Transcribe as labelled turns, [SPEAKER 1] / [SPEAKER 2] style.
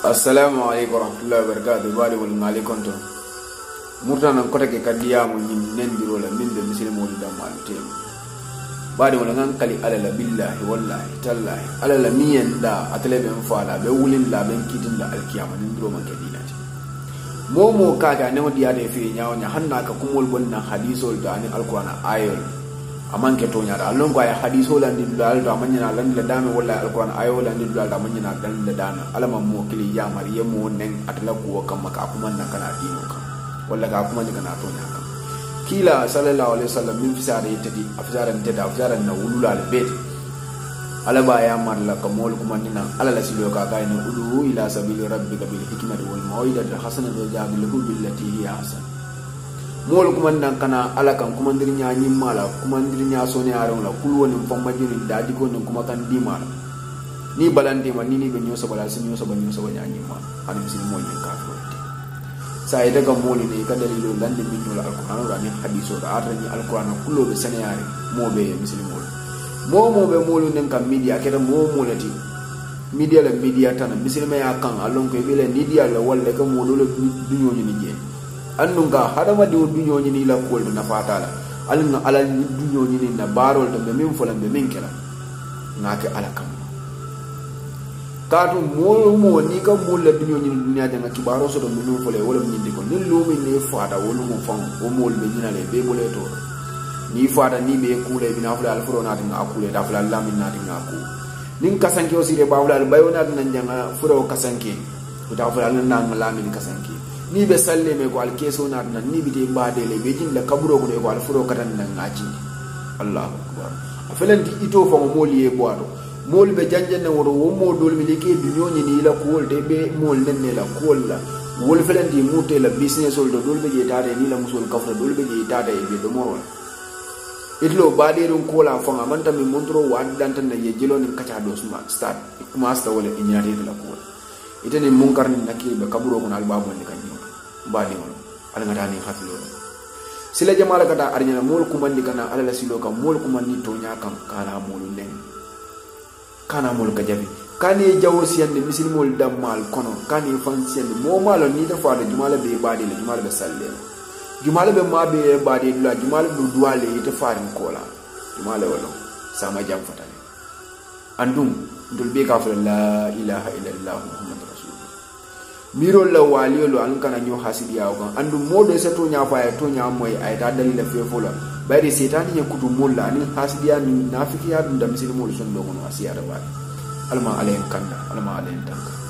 [SPEAKER 1] Assalamualaikum warahmatullahi wabarakatuh. Bari wal ngali konto murtana kota ke kadiya mun nin nendiro la min be muslimu da malte bari wal ngan kali alala billahi wallahi tallahi alala niyan da atale ben fala be wulin la ben kidin da alkiyama nindiro man kadina momo kaga ne wadi ade fi nyaaw nya hanna ka kumul bonna hadisol da ni alqur'ana ayol amanke to nyaada allon ko ay hadisol andi dal do amanya lan la dame wala alqur'ana ayol andi dal da amanya dan la dana alama mo kili ya mariyamo nen atla ko kam maka kuma nan kana dino kam wala ka kuma ni kana to nyaaka kila sallallahu alaihi wasallam min fisare tadi afzaran na ulul al bait alaba ya marla kamol kuma nina alala silo ka kai na udu ila sabili rabbika bil hikmati wal mau'izati hasanati wa jadiluhu billati hiya hasan mol kuma nan kana alakan kuma ndirnya nyimala kuma ndirnya sone aron la kul woni famma jini daji ko non kuma kan dimala ni balande man ni be nyoso bala sin nyoso ban nyoso banya nyimma an bisin mo yin ka to sai daga moli ne ka dalilu lande min dole alquran ra ni hadiso da arani alquran kullo be sanayari mo be muslimol momo be molu nen kam media keda momo lati media la media tan misilma ya kan alon ko bele media la walla ka modu la duño ni je annunga hadama di duño ni la ko na fatala alna ala duño ni na barol de min folam be min kala ngake ala kam kadu mo ni ka mulla duño ni dunya de ngaki baro so do min fole wala min di ko ni lumi ne fada wala mo fam o mol be dina le be bole to ni fada ni be kule bina fula alfuro na tinga akule da fula lamin na tinga aku nin kasanke osire bawla albayo na nan janga furo kasanke da fula nan lamin kasanke ni be salle me ko alkeso na nan ni bite badele be jin la kaburo ko ko alfuro katan nan ngaci Allahu akbar afelan di ito fa mo moli e boado moli be janjen na woro wo mo dol mi leke dunyo ni la ko de be mol nen ne la ko la wol felan di mute la business ol do dol be je tade ni la musul kafra dol be je tade be do mo itlo badirun kola fanga manta mi montro waddan tan ye jelo ni kacha do suma start master wala inyari la ko itani munkar ni nakki be kaburo ko albabu ni kanni badi won ala ngata ni haflo sila jamala kata arnyana mol ko mandi kana ala silo kam mol ko mandi to nyakam kana molu len kana mol ka jabi kani jawo siyande misil mol dammal kono kani fan siyande mo malo ni da faade jumala be badi le jumala be salle jumala be mabe bade dula jumala du duale ite farin kola jumala wala sama jam fatale andum dul be ka fa la ilaha illallah muhammadur rasulullah miro la waliyo an kana nyo hasidiya ko andum modo se to nya fa to nya moy ay ta dalila fe fola bayde setani nya kutu molla ani hasidiya ni nafikiya dum da misil mol son do kono asiya da ba alma alayhi kanda alma alayhi tanka